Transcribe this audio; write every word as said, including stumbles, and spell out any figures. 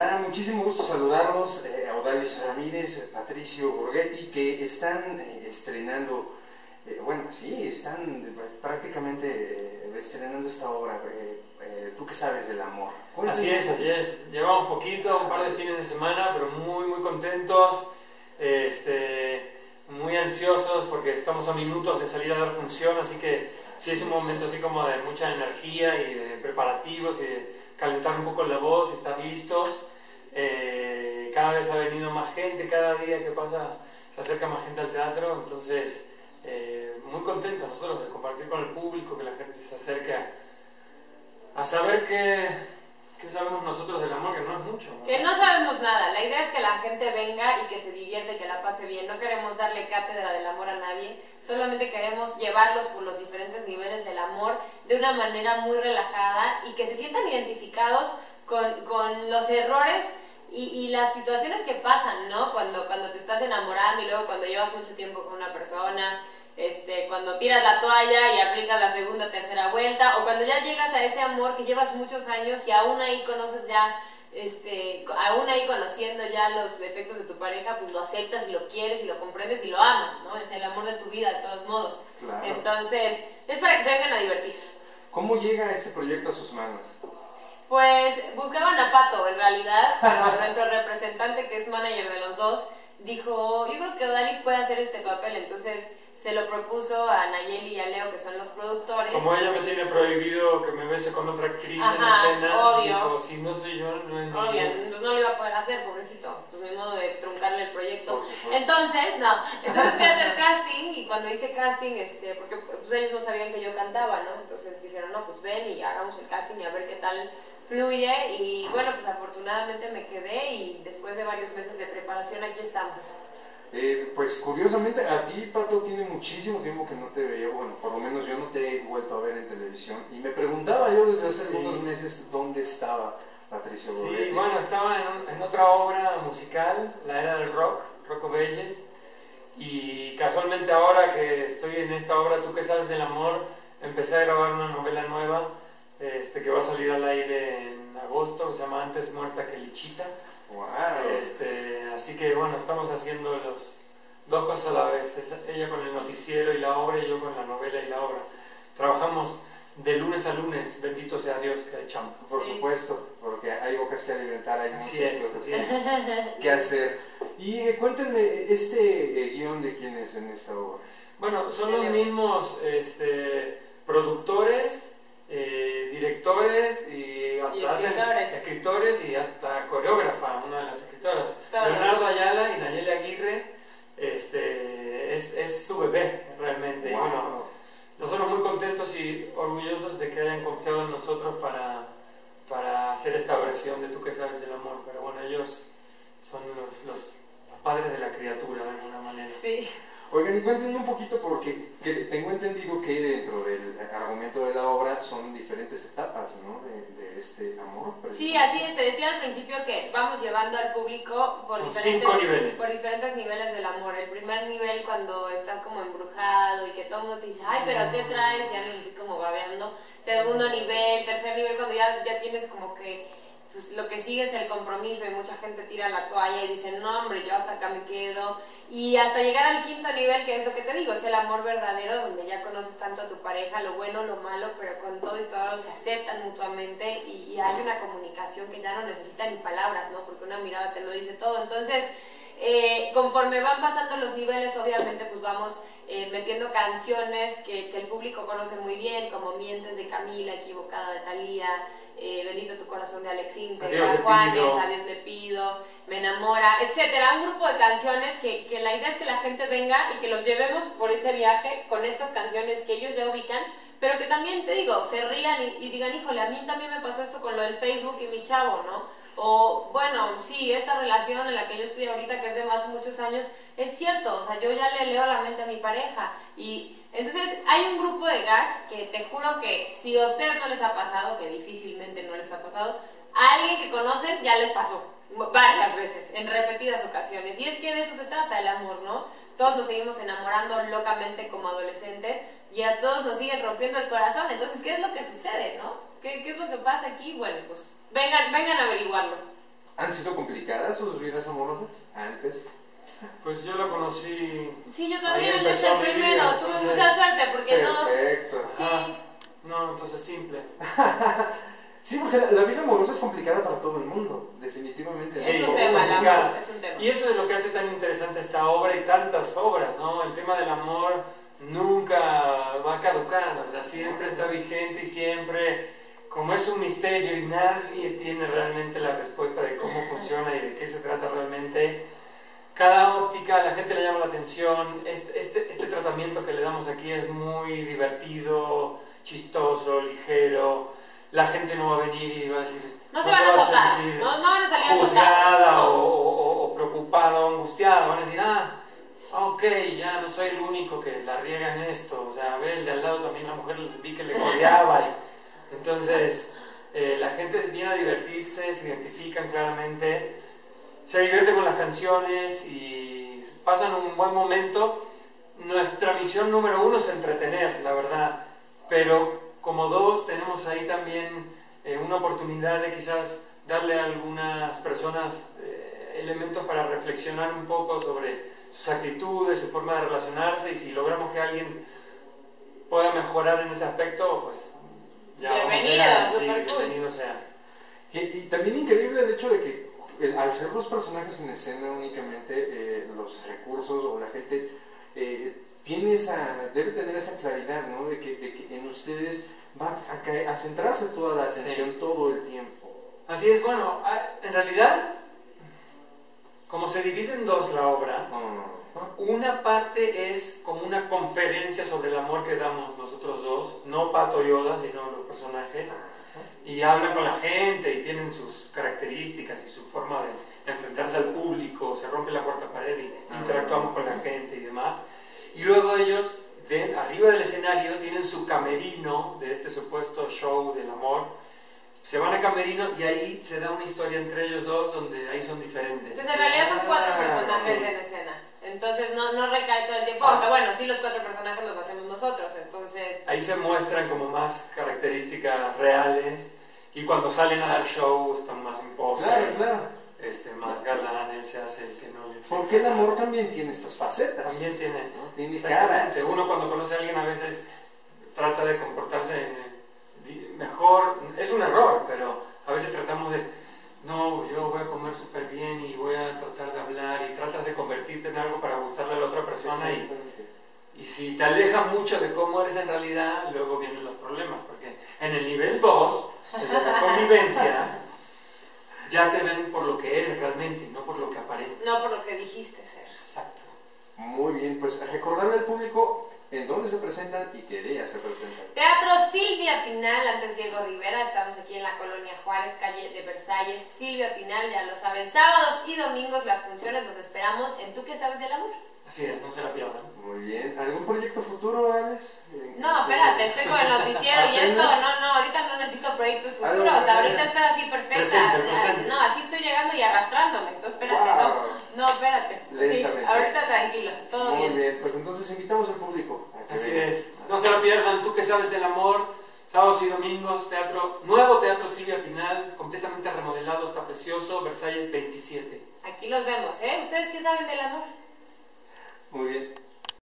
Ah, muchísimo gusto saludarlos, eh, a Odalis Ramírez, eh, Patricio Borghetti, que están eh, estrenando, eh, bueno, sí, están eh, prácticamente eh, estrenando esta obra. Eh, eh, ¿Tú qué sabes del amor? Cuéntame. Así es, así es. Llevamos poquito, un par de fines de semana, pero muy, muy contentos, este, muy ansiosos porque estamos a minutos de salir a dar función, así que sí es un momento así como de mucha energía y de preparativos y de calentar un poco la voz y estar listos. Eh, cada vez ha venido más gente, cada día que pasa se acerca más gente al teatro, entonces eh, muy contentos nosotros de compartir con el público, que la gente se acerque a, a saber qué, qué sabemos nosotros del amor, que no es mucho, ¿no? Que no sabemos nada, la idea es que la gente venga y que se divierte, que la pase bien, no queremos darle cátedra del amor a nadie, solamente queremos llevarlos por los diferentes niveles del amor de una manera muy relajada y que se sientan identificados con, con los errores y, y las situaciones que pasan, ¿no? Cuando, cuando te estás enamorando y luego cuando llevas mucho tiempo con una persona, este, cuando tiras la toalla y aplicas la segunda, tercera vuelta, o cuando ya llegas a ese amor que llevas muchos años y aún ahí conoces ya, este, aún ahí conociendo ya los defectos de tu pareja, pues lo aceptas y lo quieres y lo comprendes y lo amas, ¿no? Es el amor de tu vida de todos modos. Claro. Entonces, es para que se vengan a divertir. ¿Cómo llega este proyecto a sus manos? Pues buscaban a Pato en realidad, pero nuestro representante, que es manager de los dos, dijo, yo creo que Odalis puede hacer este papel, entonces se lo propuso a Nayeli y a Leo, que son los productores. Como ella me tiene prohibido que me bese con otra actriz Ajá, en escena, obvio. dijo, si no soy yo, no es Obvio, ningún... no, no lo iba a poder hacer, pobrecito, pues mi modo de truncarle el proyecto. Por supuesto. Entonces, no, entonces fui a hacer casting y cuando hice casting, este, porque pues ellos no sabían que yo cantaba, ¿no? Entonces dijeron, no, pues ven y hagamos el casting y a ver qué tal fluye. Y bueno, pues afortunadamente me quedé y después de varios meses de preparación aquí estamos. Eh, pues curiosamente a ti, Pato, tiene muchísimo tiempo que no te veía, bueno, por lo menos yo no te he vuelto a ver en televisión, y me preguntaba yo desde hace Sí. algunos meses dónde estaba Patricio Sí, Borghetti. bueno, estaba en, un- en otra obra musical, La Era del Rock, Rock of Ages, y casualmente ahora que estoy en esta obra, Tú que sabes del amor, empecé a grabar una novela nueva, este, que va a salir al aire en agosto, que se llama Antes muerta que lichita. Wow. Este, así que bueno, estamos haciendo los dos cosas a la vez, es- ella con el noticiero y la obra y yo con la novela y la obra. Trabajamos de lunes a lunes, bendito sea Dios que hay chamba. Por Sí. supuesto, porque hay bocas que alimentar, hay Así muchas es, cosas así es. que hacer. Y eh, cuéntenme, este eh, guión de quién es en esta obra. Bueno, son los mismos este, productores, eh, directores y hasta Y hacen- escritores. escritores y hasta coreógrafa, una de las escritoras. Todo. Leonardo Ayala y Nayeli Aguirre, este, es, es su bebé realmente. Y Wow. bueno, nosotros muy contentos y orgullosos de que hayan confiado en nosotros para, para hacer esta versión de Tú que sabes del amor. Pero bueno, ellos son los, los padres de la criatura de alguna manera. Sí. Oigan, y cuéntenme un poquito, porque que tengo entendido que dentro del argumento de la obra son diferentes etapas, ¿no? De, de este amor. Sí, así es, te decía al principio que vamos llevando al público por Son diferentes, cinco niveles. por diferentes niveles del amor. El primer nivel cuando estás como embrujado y que todo el mundo te dice, ay, pero ¿qué traes? Y andas así como babeando. Segundo nivel, tercer nivel cuando ya, ya tienes como que, pues lo que sigue es el compromiso y mucha gente tira la toalla y dice, no hombre, yo hasta acá me quedo. Y hasta llegar al quinto nivel, que es lo que te digo, es el amor verdadero, donde ya conoces tanto a tu pareja, lo bueno, lo malo, pero con todo y todo se aceptan mutuamente y, y hay una comunicación que ya no necesita ni palabras, ¿no? Porque una mirada te lo dice todo. Entonces, eh, conforme van pasando los niveles, obviamente pues vamos eh, metiendo canciones que, que el público conoce muy bien, como Mientes de Camila, Equivocada de Thalía, eh, Bendito tu corazón de Alex Intec, Adiós le Juanes, pido. Adiós le pido, Me enamora, etcétera. Un grupo de canciones que, que la idea es que la gente venga y que los llevemos por ese viaje con estas canciones que ellos ya ubican, pero que también, te digo, se rían y, y digan, híjole, a mí también me pasó esto con lo del Facebook y mi chavo, ¿no? O, bueno, sí, esta relación en la que yo estoy ahorita, que es de más de muchos años, es cierto, o sea, yo ya le leo la mente a mi pareja. Y entonces hay un grupo de gags que te juro que si a ustedes no les ha pasado, que difícilmente no les ha pasado, a alguien que conocen ya les pasó varias veces, en repetidas ocasiones. Y es que de eso se trata el amor, ¿no? Todos nos seguimos enamorando locamente como adolescentes y a todos nos siguen rompiendo el corazón. Entonces, ¿qué es lo que sucede, no? ¿Qué, qué es lo que pasa aquí? Bueno, pues vengan, vengan a averiguarlo. ¿Han sido complicadas sus vidas amorosas antes? Pues yo lo conocí. Sí, yo Ahí también, empezó desde el mi vida, primero. Tuve entonces- mucha suerte porque Perfecto. no. Sí. Ah, no, entonces simple. Sí, porque la, la vida amorosa es complicada para todo el mundo, definitivamente. Sí, Es un es tema, el complicado. amor, es un tema. Y eso es lo que hace tan interesante esta obra y tantas obras, ¿no? El tema del amor nunca va a caducar, o sea, siempre está vigente y siempre, como es un misterio y nadie tiene realmente la respuesta de cómo funciona y de qué se trata realmente, cada óptica a la gente le llama la atención. Este, este, este tratamiento que le damos aquí es muy divertido, chistoso, ligero. La gente no va a venir y va a decir, No se van a azotar, sentir no, no van a salir a azotar. juzgada o, o, o preocupada o angustiada, van a decir, ah, ok, ya no soy el único que la riega en esto, o sea, ve, el de al lado también la mujer vi que le coreaba, y entonces eh, la gente viene a divertirse, se identifican claramente, se divierte con las canciones y pasan un buen momento. Nuestra misión número uno es entretener, la verdad, pero como dos tenemos ahí también eh, una oportunidad de quizás darle a algunas personas eh, elementos para reflexionar un poco sobre sus actitudes, su forma de relacionarse, y si logramos que alguien pueda mejorar en ese aspecto, pues ya Bienvenido, vamos a sí, super cool. bienvenido sea. Y, y también increíble el hecho de que el- al ser los personajes en escena únicamente, eh, los recursos o la gente eh, tiene esa, debe tener esa claridad, ¿no? De que, de que en ustedes va a, caer- a centrarse toda la atención Sí. todo el tiempo. Así es, bueno, a- en realidad, como se divide en dos la obra, una parte es como una conferencia sobre el amor que damos nosotros dos, no Pato Yoda, sino los personajes, y hablan con la gente y tienen sus características y su forma de enfrentarse al público, se rompe la cuarta pared y interactuamos con la gente y demás. Y luego ellos, de, arriba del escenario, tienen su camerino de este supuesto show del amor. Se van a camerino y ahí se da una historia entre ellos dos donde ahí son diferentes. Entonces en realidad son cuatro Ah, personajes sí. en escena. Entonces no, no recae todo el tiempo. Aunque bueno, sí los cuatro personajes los hacemos nosotros. Entonces. Ahí se muestran como más características reales y cuando salen a dar show están más en pose, Claro, claro. este, más galán, él se hace el que no le Porque el amor también tiene estas facetas. También tiene, ¿no? Tiene caras. exactamente. Uno cuando conoce a alguien a veces trata de comportarse di- mejor, es un error, pero a veces tratamos de, no, yo voy a comer súper bien y voy a tratar de hablar, y tratas de convertirte en algo para gustarle a la otra persona, y, y si te alejas mucho de cómo eres en realidad, luego vienen los problemas, porque en el nivel dos, el de la convivencia, ya te ven por lo que eres realmente y no por lo que aparenta. No por lo que dijiste ser. Exacto. Muy bien, pues recordarle al público en dónde se presentan y qué día se presentan. Teatro Silvia Pinal, antes Diego Rivera. Estamos aquí en la colonia Juárez, calle de Versalles. Silvia Pinal, ya lo saben. Sábados y domingos las funciones. Los esperamos en Tú que sabes del amor. Así es, no se la pierdan. Muy bien. ¿Algún proyecto futuro, Alex? No, espérate, estoy con el noticiero y esto. No, no, ahorita no necesito proyectos futuros. Ahorita estoy así perfecta. Presente, presente. No, así estoy llegando y arrastrándome. Entonces, espérate, Wow. no. No, espérate. Sí, Lentamente. ahorita tranquilo, todo Muy bien. bien, pues entonces invitamos al público. a que Así venga. es. No se la pierdan. Tú que sabes del amor. Sábados y domingos, teatro, nuevo Teatro Silvia Pinal, completamente remodelado, está precioso, Versalles veintisiete. Aquí los vemos, ¿eh? ¿Ustedes qué saben del amor? Muy bien.